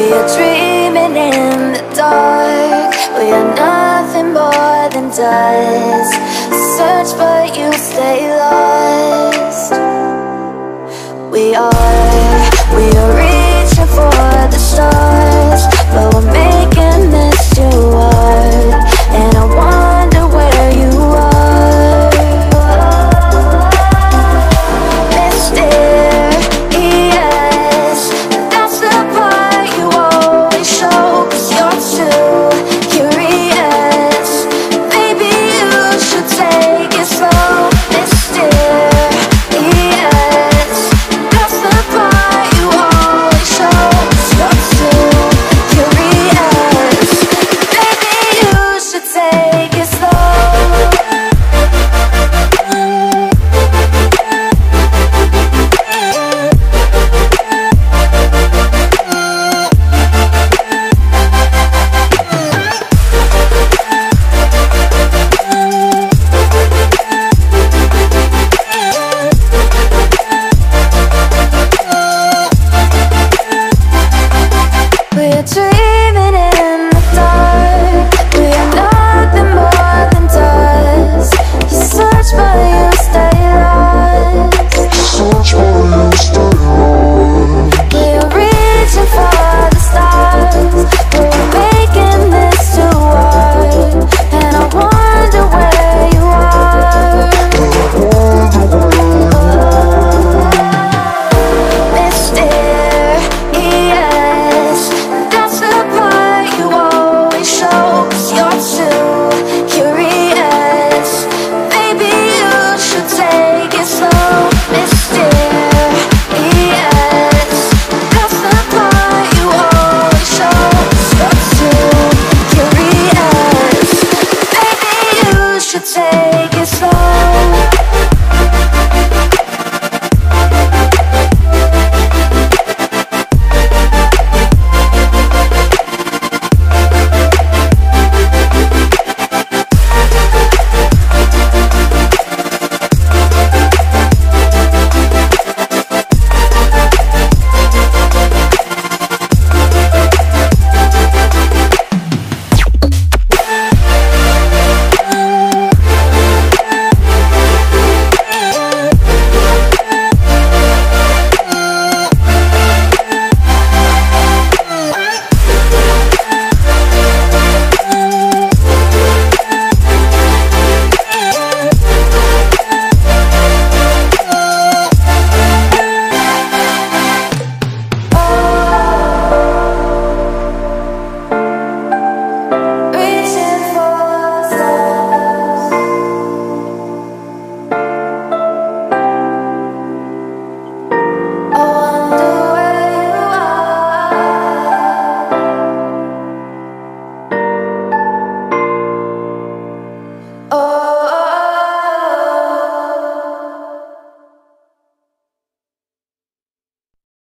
We are dreaming in the dark. We are nothing more than dust. Search but you stay lost. We are reaching for the stars, but we're making this too hard. And I wonder where you are. Mysterious, that's the part you always show. 'Cause you're too curious. Maybe you should take it slow. Mysterious, that's the part you always show. 'Cause you're too curious. Maybe you should take it slow. We're